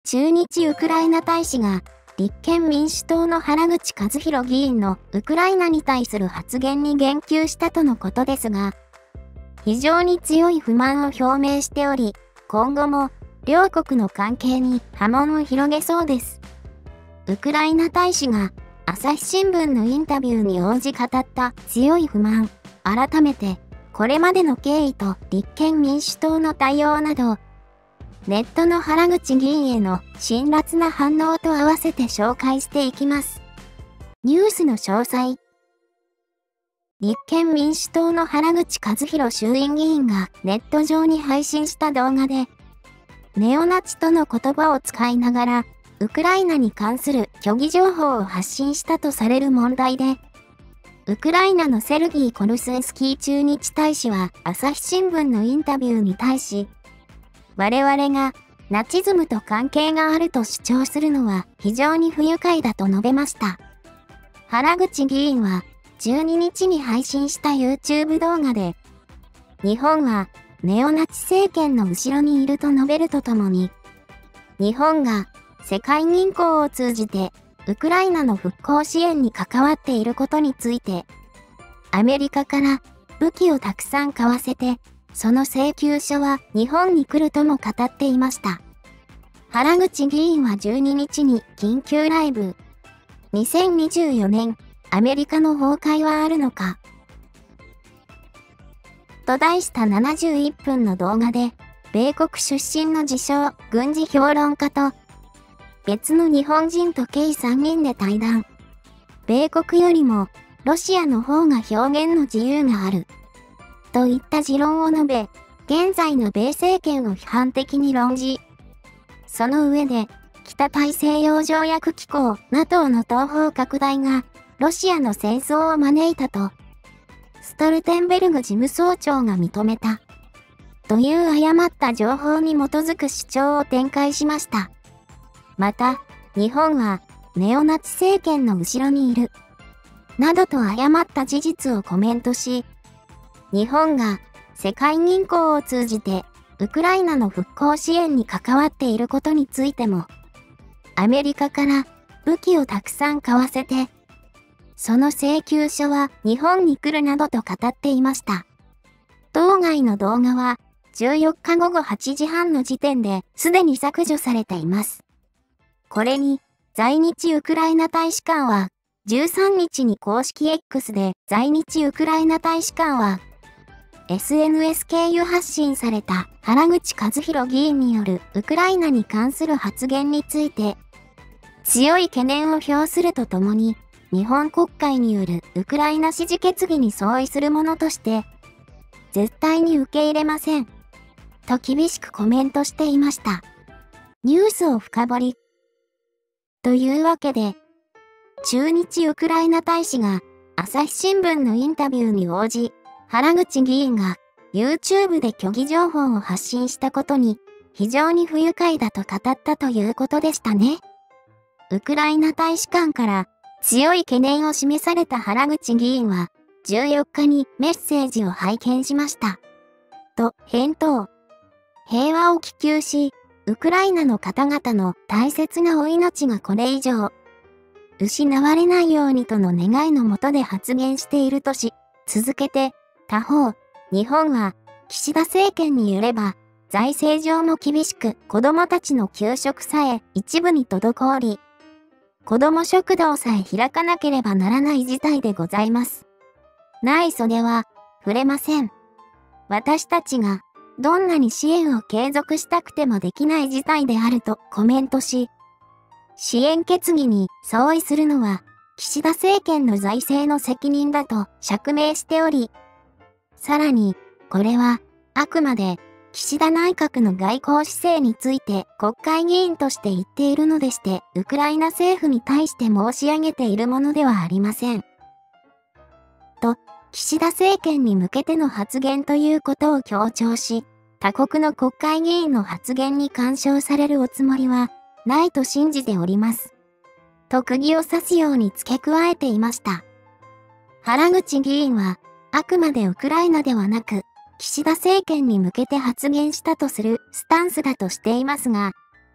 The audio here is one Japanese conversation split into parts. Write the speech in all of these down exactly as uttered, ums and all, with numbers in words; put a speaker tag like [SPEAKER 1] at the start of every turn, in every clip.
[SPEAKER 1] 駐日ウクライナ大使が立憲民主党の原口一博議員のウクライナに対する発言に言及したとのことですが、非常に強い不満を表明しており、今後も両国の関係に波紋を広げそうです。ウクライナ大使が朝日新聞のインタビューに応じ語った強い不満、改めてこれまでの経緯と立憲民主党の対応など、ネットの原口議員への辛辣な反応と合わせて紹介していきます。ニュースの詳細。立憲民主党の原口一博衆院議員がネット上に配信した動画で、ネオナチとの言葉を使いながら、ウクライナに関する虚偽情報を発信したとされる問題で、ウクライナのセルギー・コルスンスキー駐日大使は朝日新聞のインタビューに対し、我々がナチズムと関係があると主張するのは非常に不愉快だと述べました。原口議員はじゅうににちに配信した YouTube 動画で、日本はネオナチ政権の後ろにいると述べるとともに、日本が世界銀行を通じてウクライナの復興支援に関わっていることについて、アメリカから武器をたくさん買わせて、その請求書は日本に来るとも語っていました。原口議員はじゅうににちに緊急ライブ、にせんにじゅうよねんアメリカの崩壊はあるのかと題したななじゅういっぷんの動画で、米国出身の自称軍事評論家と別の日本人と計さんにんで対談。米国よりもロシアの方が表現の自由がある。といった持論を述べ、現在の米政権を批判的に論じ、その上で、北大西洋条約機構 ナトー の東方拡大がロシアの戦争を招いたと、ストルテンベルグ事務総長が認めた。という誤った情報に基づく主張を展開しました。また、日本はネオナチ政権の後ろにいる。などと誤った事実をコメントし、日本が世界銀行を通じてウクライナの復興支援に関わっていることについても、アメリカから武器をたくさん買わせて、その請求書は日本に来るなどと語っていました。当該の動画はじゅうよっかごごはちじはんの時点ですでに削除されています。これに在日ウクライナ大使館はじゅうさんにちに公式 X で在日ウクライナ大使館はエスエヌエス 経由発信された原口一博議員によるウクライナに関する発言について強い懸念を表するとともに日本国会によるウクライナ支持決議に相違するものとして絶対に受け入れませんと厳しくコメントしていました。ニュースを深掘り。というわけで、駐日ウクライナ大使が朝日新聞のインタビューに応じ、原口議員が YouTube で虚偽情報を発信したことに非常に不愉快だと語ったということでしたね。ウクライナ大使館から強い懸念を示された原口議員はじゅうよっかにメッセージを拝見しました。と返答。平和を希求し、ウクライナの方々の大切なお命がこれ以上失われないようにとの願いのもとで発言しているとし、続けて、他方、日本は岸田政権によれば財政上も厳しく子供たちの給食さえ一部に滞り、子供食堂さえ開かなければならない事態でございます。ない袖は触れません。私たちがどんなに支援を継続したくてもできない事態であるとコメントし、支援決議に相違するのは岸田政権の財政の責任だと釈明しており、さらにこれはあくまで岸田内閣の外交姿勢について国会議員として言っているのでして、ウクライナ政府に対して申し上げているものではありません。と、岸田政権に向けての発言ということを強調し、他国の国会議員の発言に干渉されるおつもりはないと信じております。と釘を刺すように付け加えていました。原口議員は、あくまでウクライナではなく、岸田政権に向けて発言したとするスタンスだとしていますが、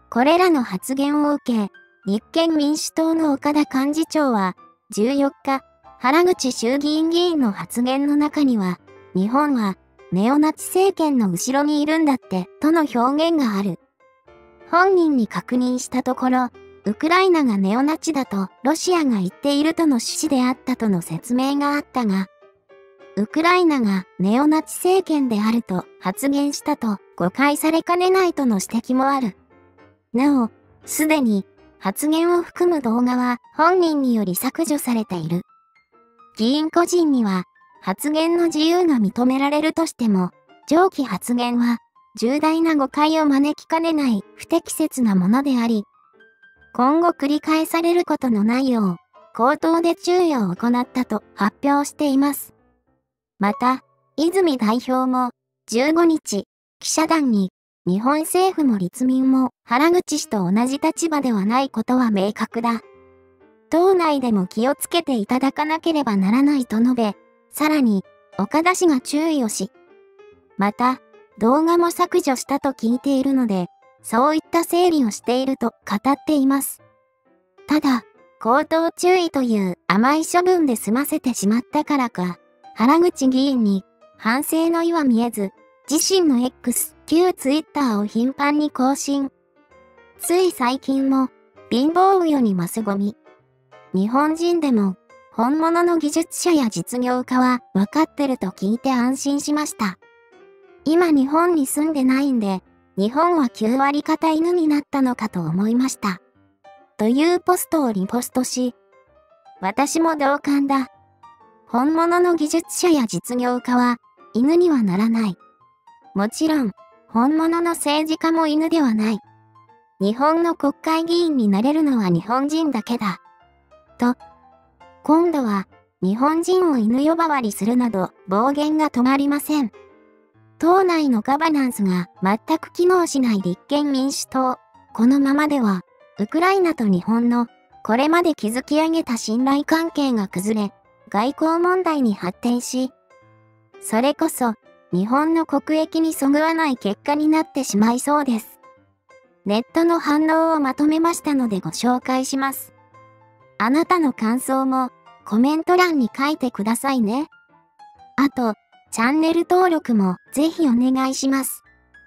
[SPEAKER 1] これらの発言を受け、立憲民主党の岡田幹事長は、じゅうよっか、原口衆議院議員の発言の中には、日本はネオナチ政権の後ろにいるんだって、との表現がある。本人に確認したところ、ウクライナがネオナチだとロシアが言っているとの趣旨であったとの説明があったが、ウクライナがネオナチ政権であると発言したと誤解されかねないとの指摘もある。なお、すでに発言を含む動画は本人により削除されている。議員個人には発言の自由が認められるとしても、上記発言は重大な誤解を招きかねない不適切なものであり、今後繰り返されることのないよう、口頭で注意を行ったと発表しています。また、泉代表もじゅうごにち、記者団に、日本政府も立民も原口氏と同じ立場ではないことは明確だ。党内でも気をつけていただかなければならないと述べ、さらに、岡田氏が注意をし、また、動画も削除したと聞いているので、そういった整理をしていると語っています。ただ、口頭注意という甘い処分で済ませてしまったからか、原口議員に反省の意は見えず、自身の X、旧 Twitter を頻繁に更新。つい最近も、貧乏うよにマスゴミ。日本人でも、本物の技術者や実業家は分かってると聞いて安心しました。今日本に住んでないんで、日本はきゅうわり方犬になったのかと思いました。というポストをリポストし、私も同感だ。本物の技術者や実業家は犬にはならない。もちろん、本物の政治家も犬ではない。日本の国会議員になれるのは日本人だけだ。と、今度は日本人を犬呼ばわりするなど暴言が止まりません。党内のガバナンスが全く機能しない立憲民主党。このままでは、ウクライナと日本のこれまで築き上げた信頼関係が崩れ、外交問題に発展し、それこそ日本の国益にそぐわない結果になってしまいそうです。ネットの反応をまとめましたのでご紹介します。あなたの感想もコメント欄に書いてくださいね。あと、チャンネル登録もぜひお願いします。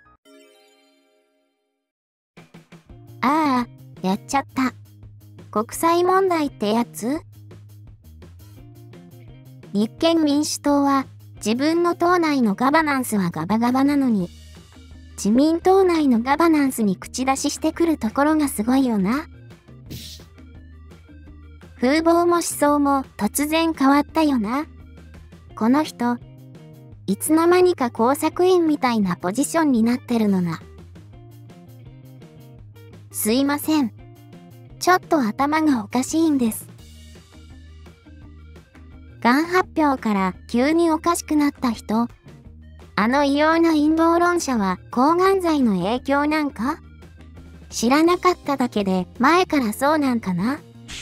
[SPEAKER 1] ああ、やっちゃった。国際問題ってやつ？立憲民主党は自分の党内のガバナンスはガバガバなのに、自民党内のガバナンスに口出ししてくるところがすごいよな。風貌も思想も突然変わったよな。この人、いつの間にか工作員みたいなポジションになってるのな。すいません。ちょっと頭がおかしいんです。がん発表から急におかしくなった人。あの異様な陰謀論者は抗がん剤の影響なんか？知らなかっただけで前からそうなんかな？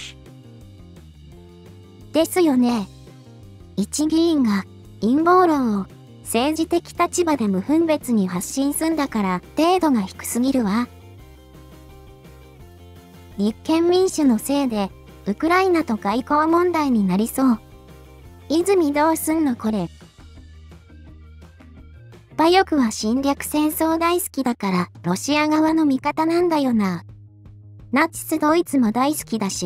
[SPEAKER 1] ですよね。一議員が陰謀論を政治的立場で無分別に発信すんだから程度が低すぎるわ。立憲民主のせいでウクライナと外交問題になりそう。泉どうすんのこれ。馬翼は侵略戦争大好きだからロシア側の味方なんだよな。ナチスドイツも大好きだし。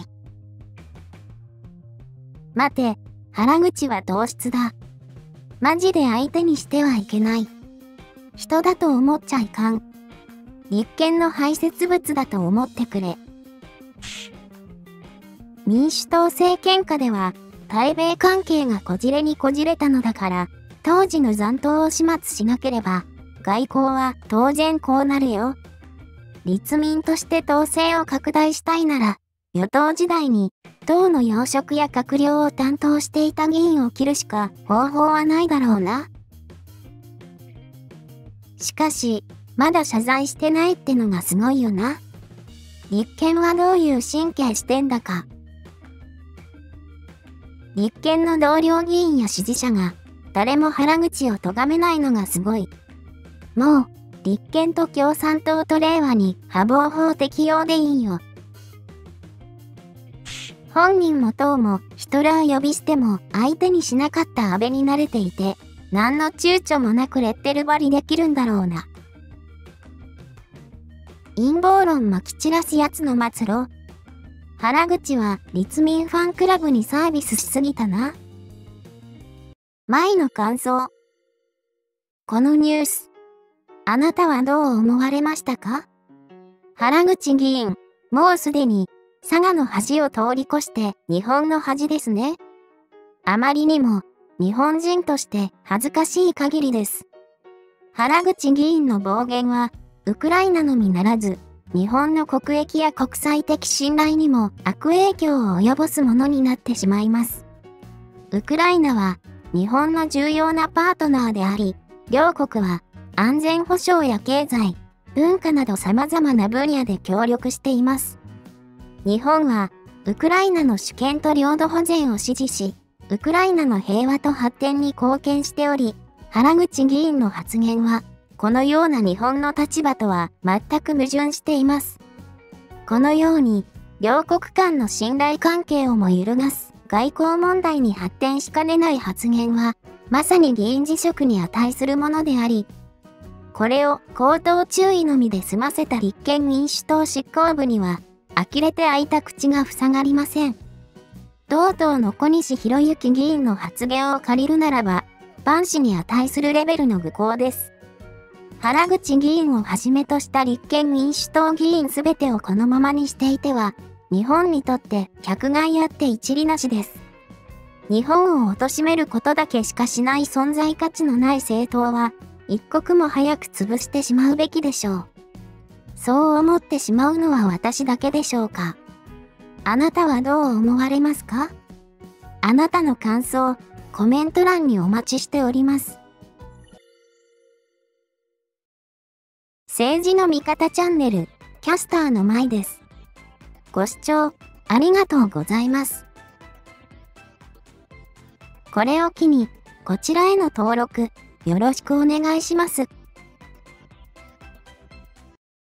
[SPEAKER 1] 待て、原口は同質だ。マジで相手にしてはいけない。人だと思っちゃいかん。立憲の排泄物だと思ってくれ。民主党政権下では、対米関係がこじれにこじれたのだから、当時の残党を始末しなければ、外交は当然こうなるよ。立民として統制を拡大したいなら、与党時代に、党の要職や閣僚を担当していた議員を切るしか方法はないだろうな。しかし、まだ謝罪してないってのがすごいよな。立憲はどういう神経してんだか。立憲の同僚議員や支持者が、誰も原口を咎めないのがすごい。もう、 立憲と共産党と令和に破防法適用でいいよ。本人も党もヒトラー呼び捨ても相手にしなかった安倍に慣れていて、何の躊躇もなくレッテル貼りできるんだろうな。陰謀論まき散らすやつの末路。原口は立民ファンクラブにサービスしすぎたな。前の感想。このニュース、あなたはどう思われましたか？原口議員、もうすでに佐賀の恥を通り越して日本の恥ですね。あまりにも日本人として恥ずかしい限りです。原口議員の暴言は、ウクライナのみならず、日本の国益や国際的信頼にも悪影響を及ぼすものになってしまいます。ウクライナは日本の重要なパートナーであり、両国は安全保障や経済、文化など様々な分野で協力しています。日本はウクライナの主権と領土保全を支持し、ウクライナの平和と発展に貢献しており、原口議員の発言は、このような日本の立場とは全く矛盾しています。このように、両国間の信頼関係をも揺るがす外交問題に発展しかねない発言は、まさに議員辞職に値するものであり、これを口頭注意のみで済ませた立憲民主党執行部には、呆れて開いた口が塞がりません。同党の小西博之議員の発言を借りるならば、万死に値するレベルの愚行です。原口議員をはじめとした立憲民主党議員すべてをこのままにしていては、日本にとって百害あって一利なしです。日本を貶めることだけしかしない存在価値のない政党は、一刻も早く潰してしまうべきでしょう。そう思ってしまうのは私だけでしょうか。あなたはどう思われますか？あなたの感想、コメント欄にお待ちしております。政治の味方チャンネル、キャスターのまいです。ご視聴ありがとうございます。これを機に、こちらへの登録、よろしくお願いします。